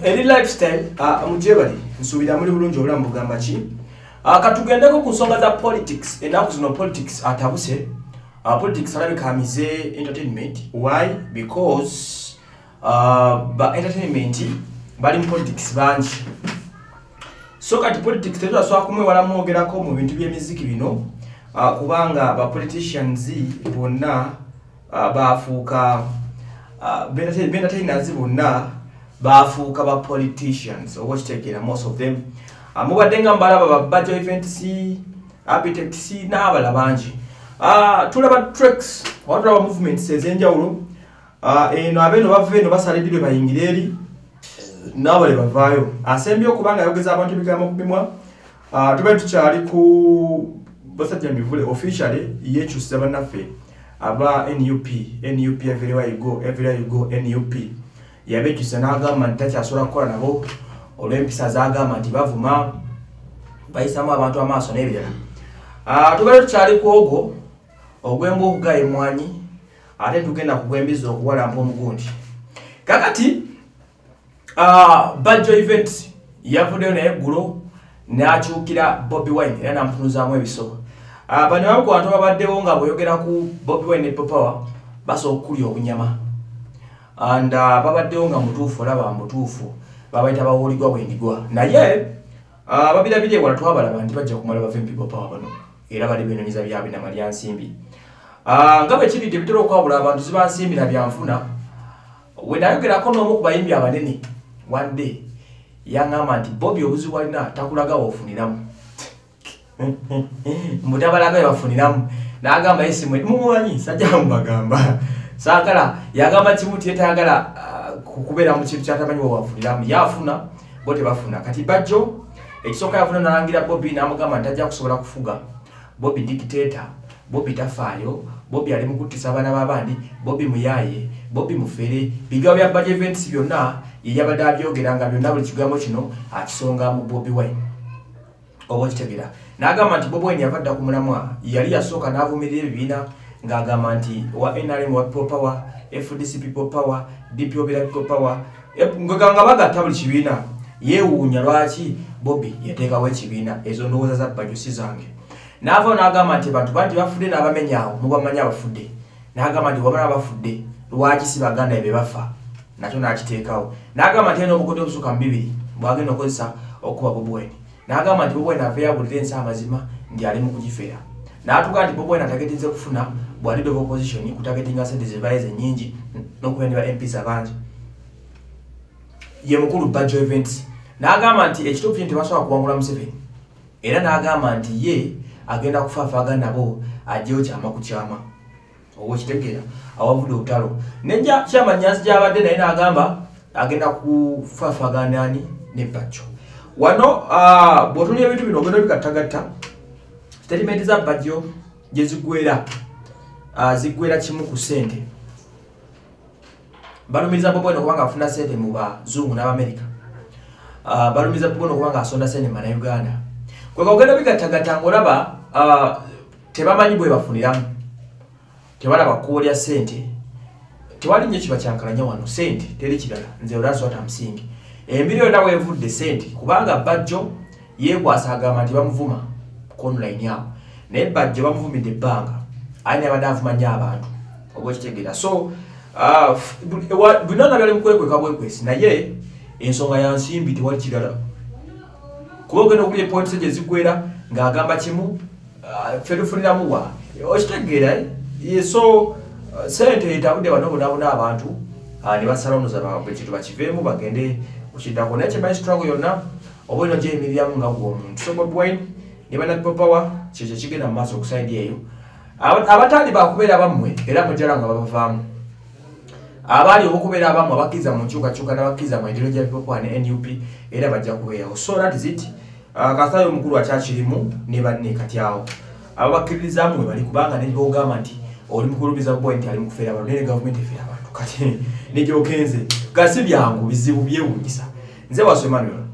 eri lifestyle mujebali nsubira muri bulungi obulamu bugamba ki katugendeko ku nsonga za politics enaku zino politics atabuse politics alabikamize entertainment. Why? Because ba entertainment bali mu politics banji, so kati politics tezo aswa kumwe wala mwogerako mu bintu by'emiziki bino kubanga ba politicians bonna bafuuka entertainers bonna bafuuka ba politicians oba kitegera most of them mubadenga mbalaba ba budget events architects n'abala bangi tulaba tracks watulaba movements ezenjawulo eno abeno bave no basalidde bayingire eri n'abale bavaayo asembye okubanga yogeza abantu bigambo kubimwa tube tukyali ku basajja mivule officially yekyusiza bannaffe aba NUP everywhere you go NUP yabekyusa n'agamba nti takyasobola kukola nabo olw'empisa z'agamba nti bavuma bayisamu abantu amaaso n'ebirala. Tubale tukyali ku ogwo ogw'embu okugaye emwanyi ate tugenda kugwembiza okuwalampa omugundi kakati. Budget event yavuddeyo naye eggulo n'akyukira Bobi Wine era namutunuzaamu ebiso. Bano bamu ku bantu babaddewo nga bweyogera ku Bobi Wine ne Power basooka okulya obunyama and babaddewo nga mutuufu olaba mutuufu babayita bawuligwa bwendigwa naye babirabire wala twabalaba nti bajja kumala bava empipo Power bano era bali benoonyeza byabwe namalya nsimbi nga bwe kiridde bitera okwabula abantu ziba nsimbi na byanfuna. We nayogerako n'omu ku bayimbi abanene one day yaŋŋamba nti Bobi obuzibu alina takulaga wofuniramu mutabalaga yabafuniramu n'agamba yesimwe mumumanyi sajja mubagamba saagala yagamba kimu tiyetayagala kukubeera mu kintu kyatamanyi wawafuniramu yafuna bo tebafuna. Kati bajjo ekisooka yafuna nalangira Bobi n'amugamba nti ajja kusobola kufuga Bobi dictator, Bobi tafaayo, Bobi ali mu kuttisa abaana b'abandi, Bobi muyaaye, Bobi mufere. Bigambo bya budget events byonna yabadde abyogera nga byonna buli kigambo kino akisonga mu Bobi Wine oba kitegera. N'agamba nti Bobi Wine yavadda ku mulamwa yali yasooka n'avumirira ebibiina ng'agamba nti wa NRM wa People Power, FDC People Power, DP Obera People Power ng'agamba bagatta buli kibiina yeewuunya lwaki Bobi yateekawo ekibiina. Ezo ndowooza za bajusi zange. N'ava n'agamba nti bantu bangi bafudde n'abamenyaawo mubamanyi abafudde. N'agamba nti wabala abafudde lwaki si baganda be bafa nakyo n'akiteekawo. N'agamba nti n'obukodde obusuka mu 2 bwagenda okozesa okuba Bobi Wine. N'agamba nti Bobi Wine aveeyo abulire ensi amazima ndi ali mu kugifeera. N'atuga nti Bobi Wine atagetinze kufuna bwa leader of opposition kutagetinga sente zivaeze nnyingi n'okubendera MPs abangi ye mukulu budget events. N'agamba nti ekituufu nti basobola kuwangula Museveni era n'agamba nti ye agenda kufaafaagana nabo ajjeyo kyama ku kyama oba kitegeera awavudde olutalo nejja kyama Nyanzi gy'abadde naye n'agamba agenda kufaafaagana ani ne Bajjo wano. Bw'otunula ebintu bino ogenda bigattagatta statement za Bajjo gye ziggwera kimu ku ssente. Balumiriza Bobi Wine okubanga afuna ssente mu Bazungu n'Abamerika. Balumiriza Bobi Wine okubanga asonda ssente mu Bannayuganda. Kwe ogenda bigattagatta ng'olaba tebamanyi bwe bafuniramu, tebalaba kuolya ssente, tewali nnyo kiba kyankalanya wano ssente teri kirala nze olasota musingi embiri yonna weevudde ssente kubanga Bajjo yeekwasa agamba nti bamuvuma ku online awo naye Bajjo bamuvumidde ebbanga ayina yabadde avuma nnyo abantu oba okitegeera. So binona byali mukwekweka bwekwesi naye ensonga ya nsimbi tewali kirala kuba ogenda okulya points gye ziggwera ng'agamba kimu ffe tufuniramu wa okitegeera. So ssente etabudde banobonabona abantu ne basala onoza bwe kintu bakiveemu bagende kukiddako naye kyemanyi struggle yonna oba ino gyeyimiriramu nga gwe omuntu. So Bobi Wine ne banna People Power kyekyo kigenda mu maaso okusaidi eyo. Abataali bakubeera bammwe era mujala nga babavaamu abaali okubeera abamu abakkiriza mu nkyukakyuka n'abakkiriza mu endero gya People Power ne NUP era bajja kubeerawo. So that is it. Kasaayo omukulu akyakirimu ne banne kati awo ababakkiririzaamu we bali kubanga ne bogamba nti oli mukulubiza Bobi Wine nti ali mu kufeera abantu ne gavumenti efeera abantu kati ne gyokenze gasi byangu bizibu byewuunyisa. Nze Wasu Emmanuel.